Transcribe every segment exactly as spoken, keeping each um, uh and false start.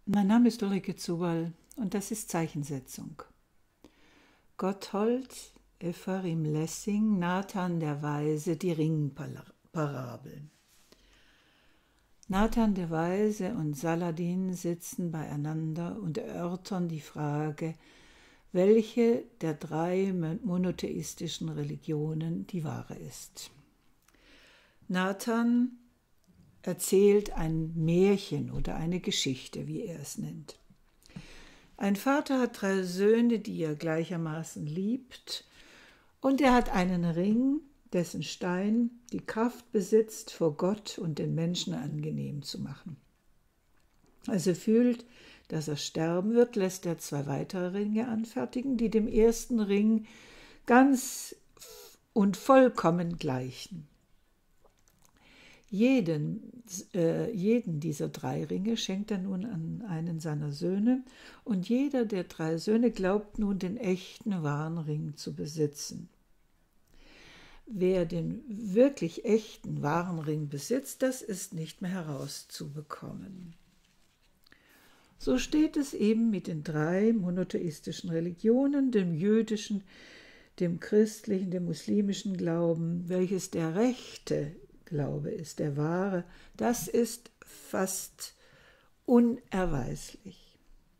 Mein Name ist Ulrike Zuberl und das ist Zeichensetzung. Gotthold Ephraim Lessing, Nathan der Weise, die Ringparabel. Nathan der Weise und Saladin sitzen beieinander und erörtern die Frage, welche der drei monotheistischen Religionen die wahre ist. Nathan erzählt ein Märchen oder eine Geschichte, wie er es nennt. Ein Vater hat drei Söhne, die er gleichermaßen liebt, und er hat einen Ring, dessen Stein die Kraft besitzt, vor Gott und den Menschen angenehm zu machen. Als er fühlt, dass er sterben wird, lässt er zwei weitere Ringe anfertigen, die dem ersten Ring ganz und vollkommen gleichen. Jeden, äh, jeden dieser drei Ringe schenkt er nun an einen seiner Söhne, und jeder der drei Söhne glaubt nun, den echten, wahren Ring zu besitzen. Wer den wirklich echten, wahren Ring besitzt, das ist nicht mehr herauszubekommen. So steht es eben mit den drei monotheistischen Religionen, dem jüdischen, dem christlichen, dem muslimischen Glauben, welches der rechte Glaube ist, der wahre. Das ist fast unerweislich.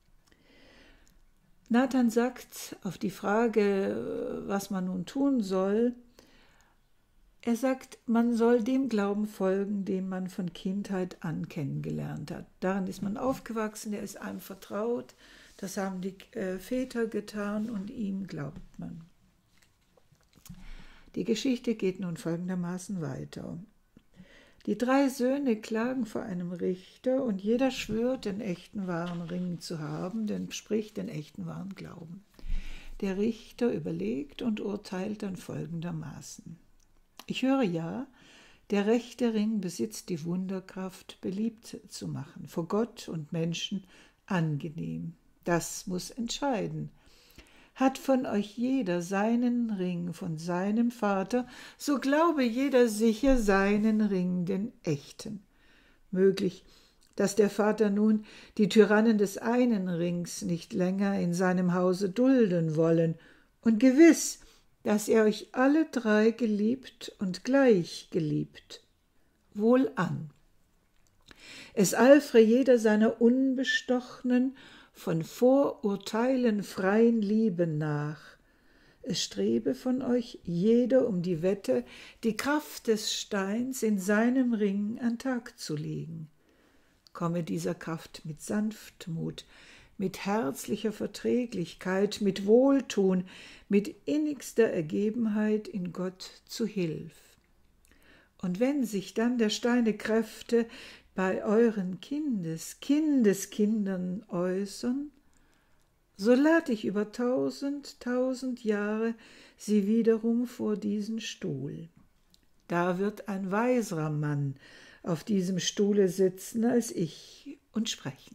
Nathan sagt auf die Frage, was man nun tun soll, er sagt, man soll dem Glauben folgen, den man von Kindheit an kennengelernt hat. Daran ist man aufgewachsen, er ist einem vertraut, das haben die äh, Väter getan und ihm glaubt man. Die Geschichte geht nun folgendermaßen weiter. Die drei Söhne klagen vor einem Richter und jeder schwört, den echten wahren Ring zu haben, denn spricht den echten wahren Glauben. Der Richter überlegt und urteilt dann folgendermaßen. Ich höre ja, der rechte Ring besitzt die Wunderkraft, beliebt zu machen, vor Gott und Menschen angenehm. Das muss entscheiden. Hat von euch jeder seinen Ring von seinem Vater, so glaube jeder sicher seinen Ring, den echten. Möglich, dass der Vater nun die Tyrannen des einen Rings nicht länger in seinem Hause dulden wollen, und gewiss, dass er euch alle drei geliebt und gleich geliebt. Wohlan. Es eifre jeder seiner unbestochenen, von Vorurteilen freien Liebe nach. Es strebe von euch jeder um die Wette, die Kraft des Steins in seinem Ring an Tag zu legen. Komme dieser Kraft mit Sanftmut, mit herzlicher Verträglichkeit, mit Wohltun, mit innigster Ergebenheit in Gott zu Hilf. Und wenn sich dann der Steine Kräfte bei euren Kindes, Kindeskindern äußern, so lad ich über tausend, tausend Jahre sie wiederum vor diesen Stuhl. Da wird ein weiserer Mann auf diesem Stuhle sitzen als ich und sprechen.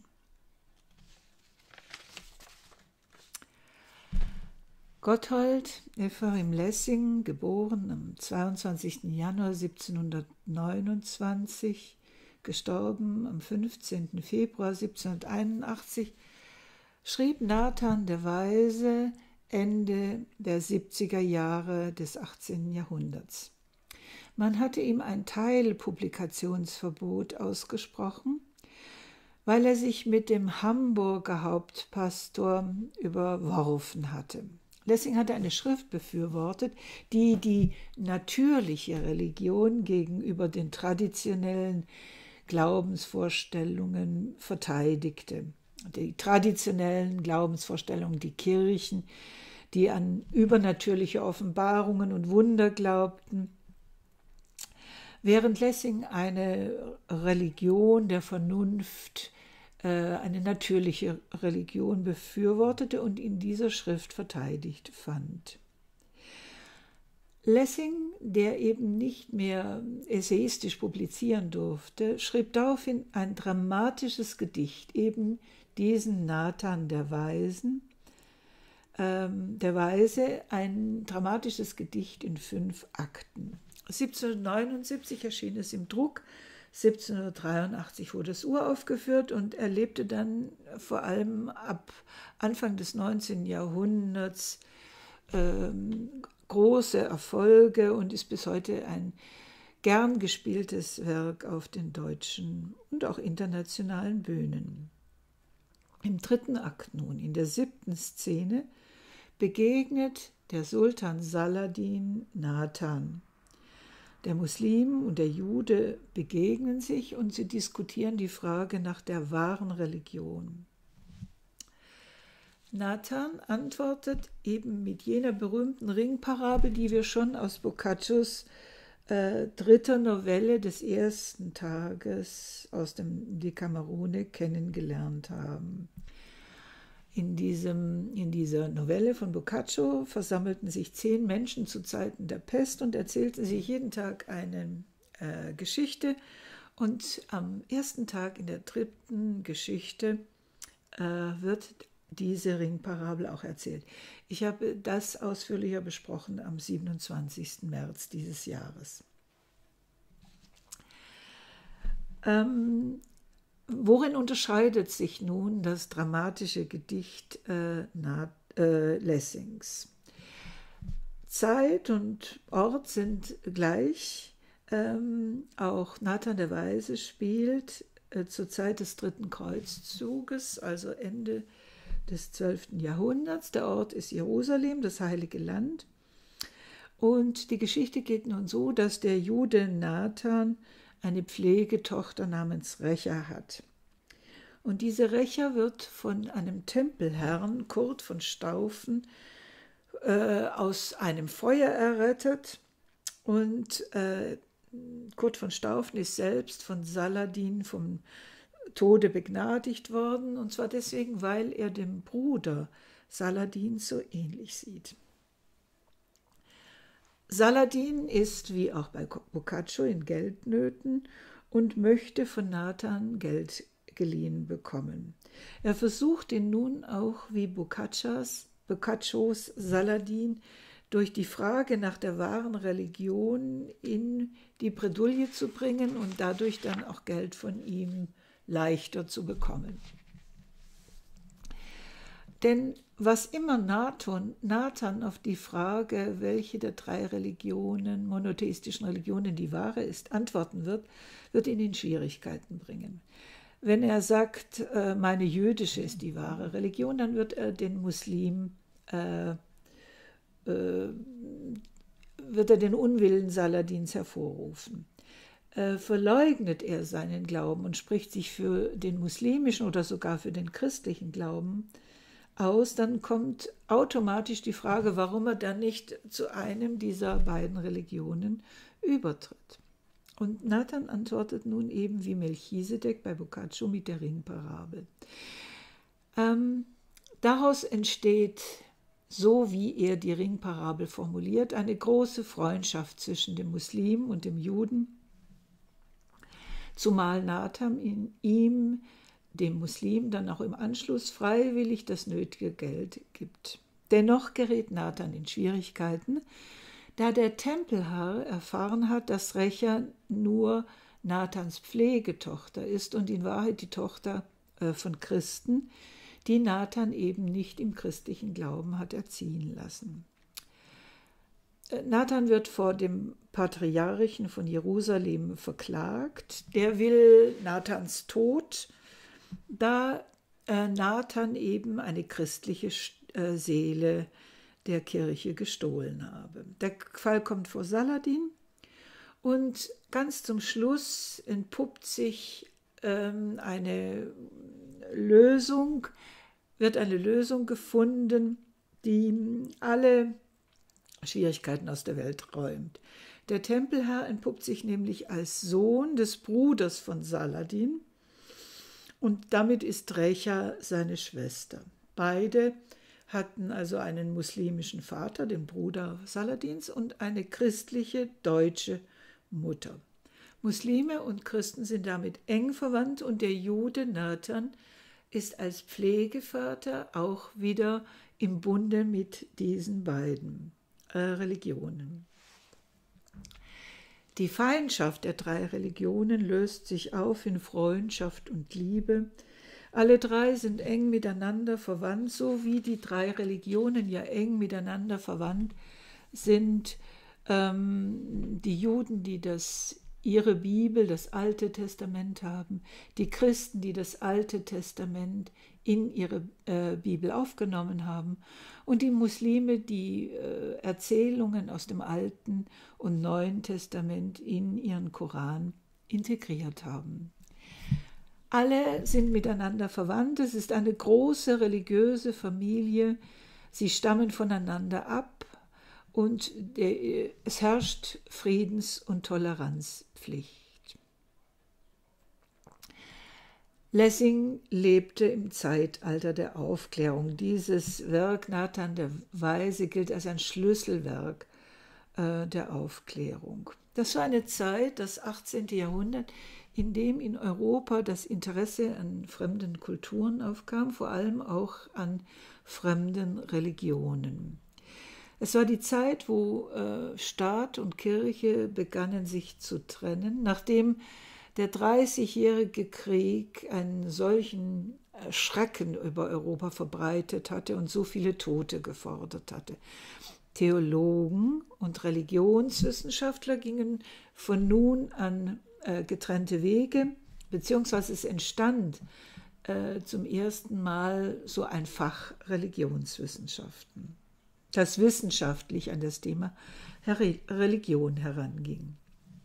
Gotthold Ephraim Lessing, geboren am zweiundzwanzigsten Januar siebzehnhundertneunundzwanzig, gestorben am fünfzehnten Februar siebzehnhunderteinundachtzig, schrieb Nathan der Weise Ende der siebziger Jahre des achtzehnten Jahrhunderts. Man hatte ihm ein Teilpublikationsverbot ausgesprochen, weil er sich mit dem Hamburger Hauptpastor überworfen hatte. Lessing hatte eine Schrift befürwortet, die die natürliche Religion gegenüber den traditionellen Glaubensvorstellungen verteidigte. Die traditionellen Glaubensvorstellungen, die Kirchen, die an übernatürliche Offenbarungen und Wunder glaubten, während Lessing eine Religion der Vernunft, eine natürliche Religion befürwortete und in dieser Schrift verteidigt fand. Lessing, der eben nicht mehr essayistisch publizieren durfte, schrieb daraufhin ein dramatisches Gedicht, eben diesen Nathan der Weisen, ähm, der Weise, ein dramatisches Gedicht in fünf Akten. siebzehnhundertneunundsiebzig erschien es im Druck, siebzehnhundertdreiundachtzig wurde es uraufgeführt und erlebte dann vor allem ab Anfang des neunzehnten Jahrhunderts ähm, große Erfolge und ist bis heute ein gern gespieltes Werk auf den deutschen und auch internationalen Bühnen. Im dritten Akt nun, in der siebten Szene, begegnet der Sultan Saladin Nathan. Der Muslim und der Jude begegnen sich und sie diskutieren die Frage nach der wahren Religion. Nathan antwortet eben mit jener berühmten Ringparabel, die wir schon aus Boccaccios äh, dritter Novelle des ersten Tages aus dem Decamerone kennengelernt haben. In, diesem, in dieser Novelle von Boccaccio versammelten sich zehn Menschen zu Zeiten der Pest und erzählten sich jeden Tag eine äh, Geschichte. Und am ersten Tag in der dritten Geschichte äh, wird diese Ringparabel auch erzählt. Ich habe das ausführlicher besprochen am siebenundzwanzigsten März dieses Jahres. Ähm, Worin unterscheidet sich nun das dramatische Gedicht äh, Na, äh, Lessings? Zeit und Ort sind gleich. Ähm, auch Nathan der Weise spielt äh, zur Zeit des dritten Kreuzzuges, also Ende des zwölften Jahrhunderts. Der Ort ist Jerusalem, das Heilige Land. Und die Geschichte geht nun so, dass der Jude Nathan eine Pflegetochter namens Recha hat. Und diese Recha wird von einem Tempelherrn, Kurt von Staufen, äh, aus einem Feuer errettet. Und äh, Kurt von Staufen ist selbst von Saladin vom Tode begnadigt worden, und zwar deswegen, weil er dem Bruder Saladin so ähnlich sieht. Saladin ist, wie auch bei Boccaccio, in Geldnöten und möchte von Nathan Geld geliehen bekommen. Er versucht ihn nun auch, wie Boccaccios, Boccaccios Saladin, durch die Frage nach der wahren Religion in die Bredouille zu bringen und dadurch dann auch Geld von ihm leichter zu bekommen. Denn was immer Nathan, Nathan auf die Frage, welche der drei Religionen, monotheistischen Religionen die wahre ist, antworten wird, wird ihn in Schwierigkeiten bringen. Wenn er sagt, meine jüdische ist die wahre Religion, dann wird er den Muslim, äh, äh, wird er den Unwillen Saladins hervorrufen. Äh, verleugnet er seinen Glauben und spricht sich für den muslimischen oder sogar für den christlichen Glauben aus, dann kommt automatisch die Frage, warum er dann nicht zu einem dieser beiden Religionen übertritt. Und Nathan antwortet nun eben wie Melchisedek bei Boccaccio mit der Ringparabel. Ähm, daraus entsteht, so wie er die Ringparabel formuliert, eine große Freundschaft zwischen dem Muslim und dem Juden, zumal Nathan in ihm, dem Muslim, dann auch im Anschluss freiwillig das nötige Geld gibt. Dennoch gerät Nathan in Schwierigkeiten, da der Tempelherr erfahren hat, dass Recha nur Nathans Pflegetochter ist und in Wahrheit die Tochter äh, von Christen, die Nathan eben nicht im christlichen Glauben hat erziehen lassen. Nathan wird vor dem Patriarchen von Jerusalem verklagt. Der will Nathans Tod, da äh, Nathan eben eine christliche äh, Seele der Kirche gestohlen habe. Der Fall kommt vor Saladin und ganz zum Schluss entpuppt sich ähm, eine Lösung, wird eine Lösung gefunden, die alle Schwierigkeiten aus der Welt räumt. Der Tempelherr entpuppt sich nämlich als Sohn des Bruders von Saladin und damit ist Recha seine Schwester. Beide hatten also einen muslimischen Vater, den Bruder Saladins, und eine christliche deutsche Mutter. Muslime und Christen sind damit eng verwandt und der Jude Nathan ist als Pflegevater auch wieder im Bunde mit diesen beiden äh, Religionen. Die Feindschaft der drei Religionen löst sich auf in Freundschaft und Liebe. Alle drei sind eng miteinander verwandt, so wie die drei Religionen ja eng miteinander verwandt sind. Ähm, die Juden, die das, ihre Bibel, das Alte Testament haben, die Christen, die das Alte Testament in ihre äh, Bibel aufgenommen haben, und die Muslime, die äh, Erzählungen aus dem Alten und Neuen Testament in ihren Koran integriert haben. Alle sind miteinander verwandt, es ist eine große religiöse Familie, sie stammen voneinander ab und der, es herrscht Friedens- und Toleranzpflicht. Lessing lebte im Zeitalter der Aufklärung. Dieses Werk Nathan der Weise gilt als ein Schlüsselwerk äh, der Aufklärung. Das war eine Zeit, das achtzehnte Jahrhundert, in dem in Europa das Interesse an fremden Kulturen aufkam, vor allem auch an fremden Religionen. Es war die Zeit, wo äh, Staat und Kirche begannen sich zu trennen, nachdem der Dreißigjährige Krieg einen solchen Schrecken über Europa verbreitet hatte und so viele Tote gefordert hatte. Theologen und Religionswissenschaftler gingen von nun an äh, getrennte Wege, beziehungsweise es entstand äh, zum ersten Mal so ein Fach Religionswissenschaften, das wissenschaftlich an das Thema Religion heranging.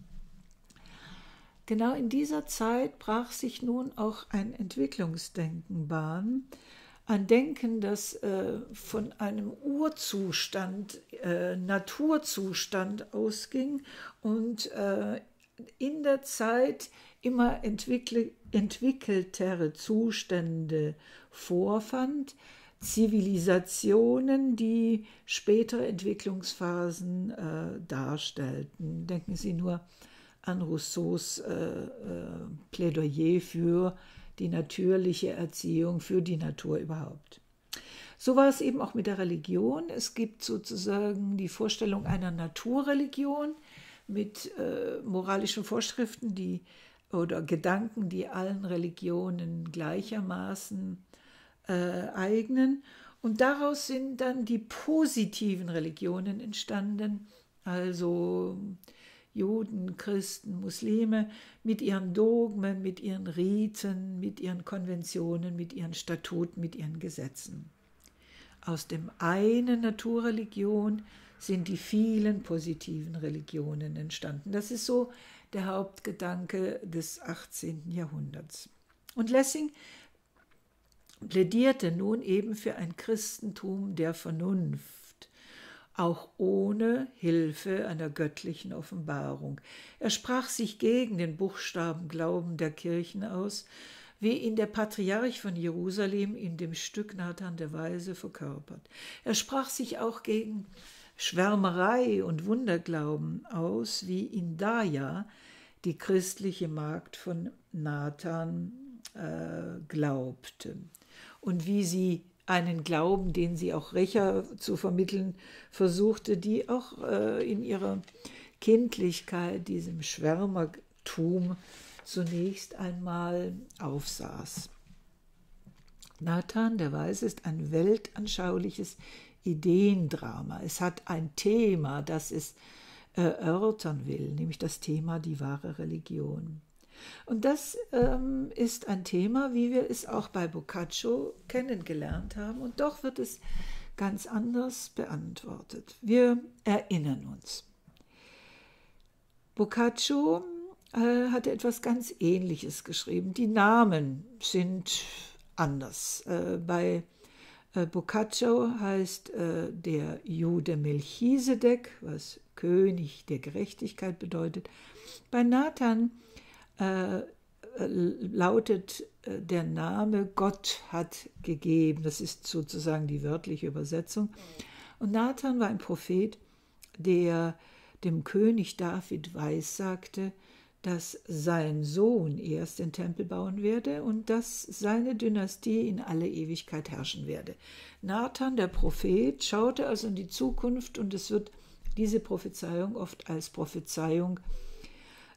Genau in dieser Zeit brach sich nun auch ein Entwicklungsdenken Bahn, ein Denken, das äh, von einem Urzustand, äh, Naturzustand ausging und äh, in der Zeit immer entwickle, entwickeltere Zustände vorfand, Zivilisationen, die spätere Entwicklungsphasen äh, darstellten. Denken Sie nur an Rousseaus äh, äh, Plädoyer für die natürliche Erziehung, für die Natur überhaupt. So war es eben auch mit der Religion. Es gibt sozusagen die Vorstellung einer Naturreligion mit äh, moralischen Vorschriften, die oder Gedanken, die allen Religionen gleichermaßen äh, eignen. Und daraus sind dann die positiven Religionen entstanden, also Juden, Christen, Muslime mit ihren Dogmen, mit ihren Riten, mit ihren Konventionen, mit ihren Statuten, mit ihren Gesetzen. Aus dem einen Naturreligion sind die vielen positiven Religionen entstanden. Das ist so der Hauptgedanke des achtzehnten Jahrhunderts. Und Lessing plädierte nun eben für ein Christentum der Vernunft, auch ohne Hilfe einer göttlichen Offenbarung. Er sprach sich gegen den Buchstabenglauben der Kirchen aus, wie ihn der Patriarch von Jerusalem in dem Stück Nathan der Weise verkörpert. Er sprach sich auch gegen Schwärmerei und Wunderglauben aus, wie ihn Daja, die christliche Magd von Nathan, äh, glaubte. Und wie sie einen Glauben, den sie auch Rächer zu vermitteln versuchte, die auch äh, in ihrer Kindlichkeit diesem Schwärmertum zunächst einmal aufsaß. Nathan der Weise ist ein weltanschauliches Ideendrama. Es hat ein Thema, das es erörtern will, nämlich das Thema die wahre Religion. Und das ähm, ist ein Thema, wie wir es auch bei Boccaccio kennengelernt haben, und doch wird es ganz anders beantwortet. Wir erinnern uns. Boccaccio äh, hatte etwas ganz Ähnliches geschrieben. Die Namen sind anders. Äh, bei äh, Boccaccio heißt äh, der Jude Melchisedek, was König der Gerechtigkeit bedeutet. Bei Nathan Äh, lautet äh, der Name Gott hat gegeben. Das ist sozusagen die wörtliche Übersetzung. Und Nathan war ein Prophet, der dem König David weissagte, dass sein Sohn erst den Tempel bauen werde und dass seine Dynastie in alle Ewigkeit herrschen werde. Nathan, der Prophet, schaute also in die Zukunft, und es wird diese Prophezeiung oft als Prophezeiung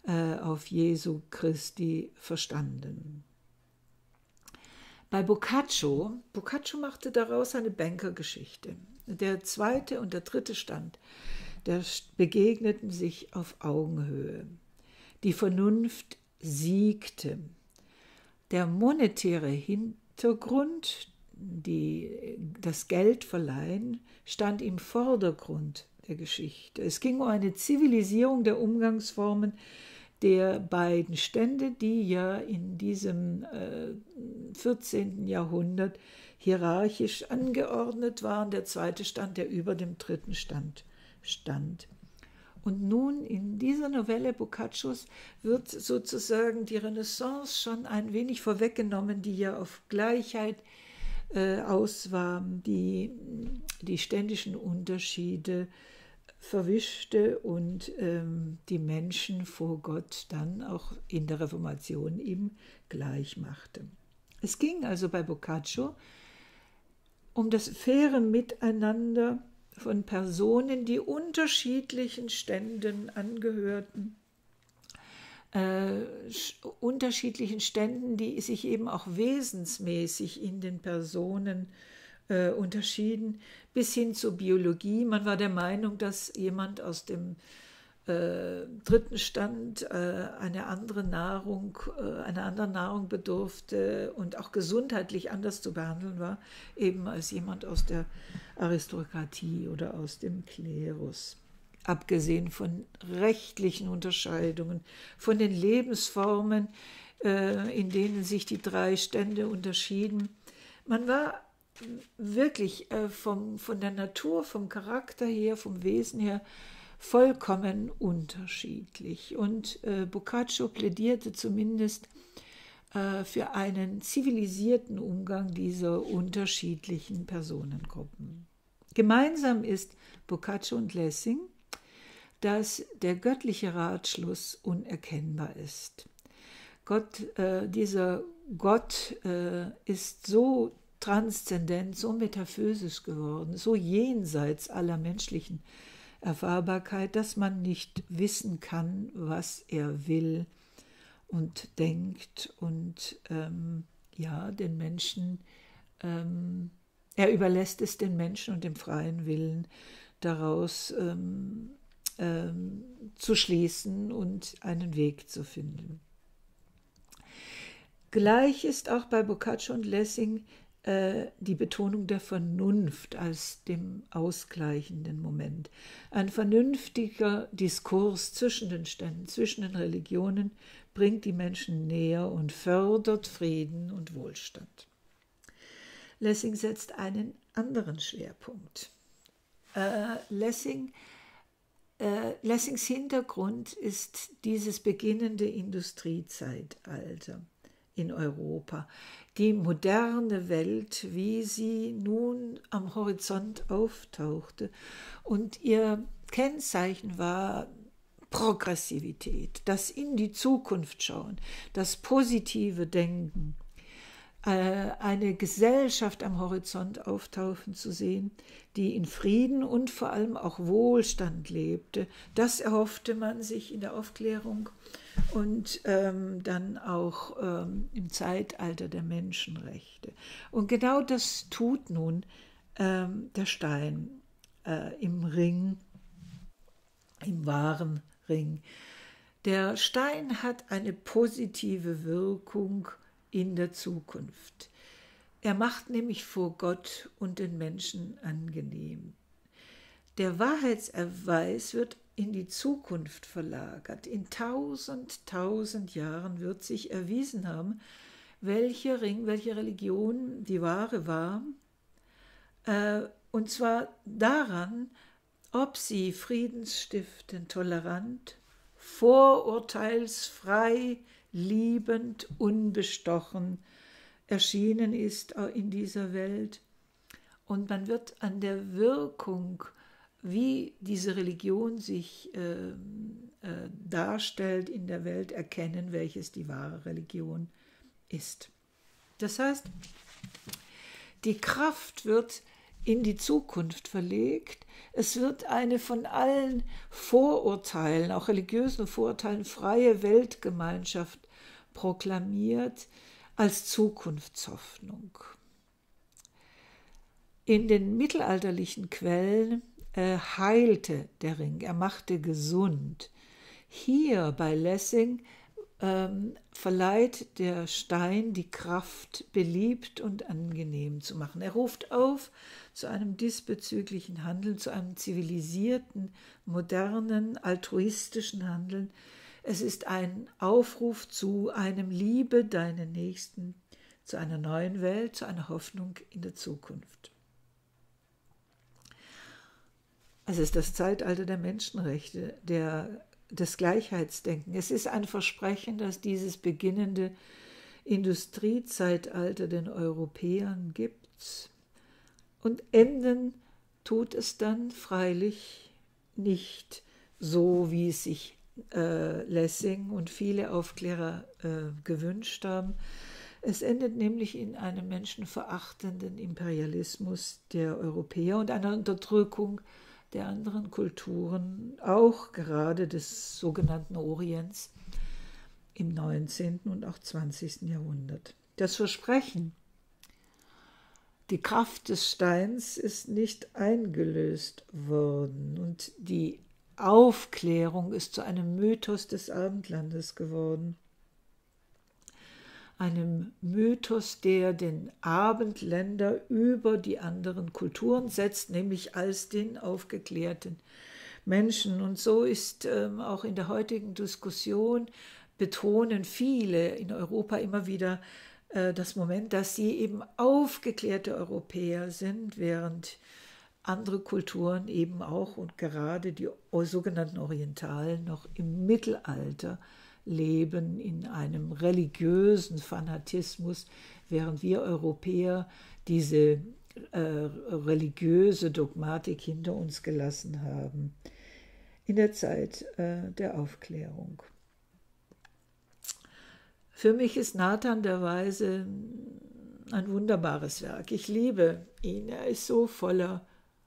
äh, auf Jesu Christi verstanden. Bei Boccaccio, Boccaccio machte daraus eine Bankergeschichte. Der zweite und der dritte Stand, der begegneten sich auf Augenhöhe. Die Vernunft siegte. Der monetäre Hintergrund, die, das Geldverleihen, stand im Vordergrund der Geschichte. Es ging um eine Zivilisierung der Umgangsformen der beiden Stände, die ja in diesem äh, vierzehnten Jahrhundert hierarchisch angeordnet waren. Der zweite Stand, der über dem dritten Stand stand. Und nun in dieser Novelle Boccaccios wird sozusagen die Renaissance schon ein wenig vorweggenommen, die ja auf Gleichheit äh, aus war, die die ständischen Unterschiede verwischte und ähm, die Menschen vor Gott dann auch in der Reformation eben gleich machte. Es ging also bei Boccaccio um das faire Miteinander von Personen, die unterschiedlichen Ständen angehörten, äh, unterschiedlichen Ständen, die sich eben auch wesensmäßig in den Personen äh, unterschieden, bis hin zur Biologie. Man war der Meinung, dass jemand aus dem äh, dritten Stand äh, eine andere Nahrung, äh, einer anderen Nahrung bedurfte und auch gesundheitlich anders zu behandeln war, eben als jemand aus der Aristokratie oder aus dem Klerus. Abgesehen von rechtlichen Unterscheidungen, von den Lebensformen, äh, in denen sich die drei Stände unterschieden. Man war wirklich äh, vom, von der Natur, vom Charakter her, vom Wesen her vollkommen unterschiedlich. Und äh, Boccaccio plädierte zumindest äh, für einen zivilisierten Umgang dieser unterschiedlichen Personengruppen. Gemeinsam ist Boccaccio und Lessing, dass der göttliche Ratschluss unerkennbar ist. Gott, äh, dieser Gott äh, ist so transzendent, so metaphysisch geworden, so jenseits aller menschlichen Erfahrbarkeit, dass man nicht wissen kann, was er will und denkt und ähm, ja, den Menschen, ähm, er überlässt es den Menschen und dem freien Willen, daraus ähm, ähm, zu schließen und einen Weg zu finden. Gleich ist auch bei Boccaccio und Lessing äh, die Betonung der Vernunft als dem ausgleichenden Moment. Ein vernünftiger Diskurs zwischen den Ständen, zwischen den Religionen bringt die Menschen näher und fördert Frieden und Wohlstand. Lessing setzt einen anderen Schwerpunkt. Äh, Lessing, äh, Lessings Hintergrund ist dieses beginnende Industriezeitalter in Europa. Die moderne Welt, wie sie nun am Horizont auftauchte. Und ihr Kennzeichen war Progressivität, das in die Zukunft schauen, das positive Denken, eine Gesellschaft am Horizont auftauchen zu sehen, die in Frieden und vor allem auch Wohlstand lebte. Das erhoffte man sich in der Aufklärung und ähm, dann auch ähm, im Zeitalter der Menschenrechte. Und genau das tut nun ähm, der Stein äh, im Ring, im wahren Ring. Der Stein hat eine positive Wirkung in der Zukunft. Er macht nämlich vor Gott und den Menschen angenehm. Der Wahrheitserweis wird in die Zukunft verlagert. In tausend, tausend Jahren wird sich erwiesen haben, welcher Ring, welche Religion die wahre war. Äh, und zwar daran, ob sie friedensstiftend, tolerant, vorurteilsfrei, liebend, unbestochen erschienen ist in dieser Welt. Und man wird an der Wirkung, wie diese Religion sich äh, äh, darstellt in der Welt, erkennen, welches die wahre Religion ist. Das heißt, die Kraft wird in die Zukunft verlegt. Es wird eine von allen Vorurteilen, auch religiösen Vorurteilen, freie Weltgemeinschaft proklamiert als Zukunftshoffnung. In den mittelalterlichen Quellen äh, heilte der Ring, er machte gesund. Hier bei Lessing ähm, verleiht der Stein die Kraft, beliebt und angenehm zu machen. Er ruft auf zu einem diesbezüglichen Handeln, zu einem zivilisierten, modernen, altruistischen Handeln. Es ist ein Aufruf zu einem Liebe deinen Nächsten, zu einer neuen Welt, zu einer Hoffnung in der Zukunft. Es ist das Zeitalter der Menschenrechte, der, des Gleichheitsdenkens. Es ist ein Versprechen, dass dieses beginnende Industriezeitalter den Europäern gibt. Und enden tut es dann freilich nicht so, wie es sich äh, Lessing und viele Aufklärer äh, gewünscht haben. Es endet nämlich in einem menschenverachtenden Imperialismus der Europäer und einer Unterdrückung der anderen Kulturen, auch gerade des sogenannten Orients im neunzehnten und auch zwanzigsten Jahrhundert. Das Versprechen, die Kraft des Steins ist nicht eingelöst worden und die Aufklärung ist zu einem Mythos des Abendlandes geworden. Einem Mythos, der den Abendländer über die anderen Kulturen setzt, nämlich als den aufgeklärten Menschen. Und so ist ähm, auch in der heutigen Diskussion, betonen viele in Europa immer wieder äh, das Moment, dass sie eben aufgeklärte Europäer sind, während andere Kulturen eben auch und gerade die sogenannten Orientalen noch im Mittelalter leben in einem religiösen Fanatismus, während wir Europäer diese äh, religiöse Dogmatik hinter uns gelassen haben in der Zeit äh, der Aufklärung. Für mich ist Nathan der Weise ein wunderbares Werk. Ich liebe ihn. Er ist so voller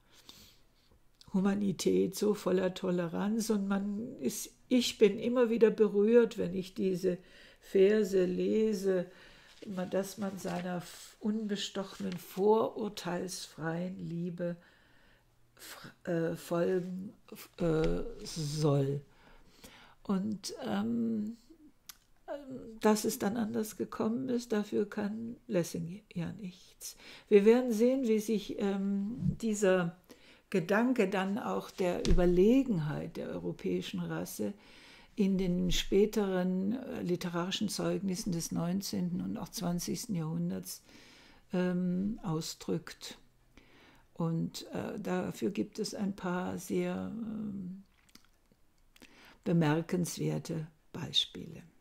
Humanität, so voller Toleranz und man ist, ich bin immer wieder berührt, wenn ich diese Verse lese, dass man seiner unbestochenen, vorurteilsfreien Liebe äh, folgen äh, soll. Und ähm, dass es dann anders gekommen ist, dafür kann Lessing ja nichts. Wir werden sehen, wie sich ähm, dieser Gedanke dann auch der Überlegenheit der europäischen Rasse in den späteren äh, literarischen Zeugnissen des neunzehnten und auch zwanzigsten Jahrhunderts ähm, ausdrückt. Und äh, dafür gibt es ein paar sehr ähm, bemerkenswerte Beispiele.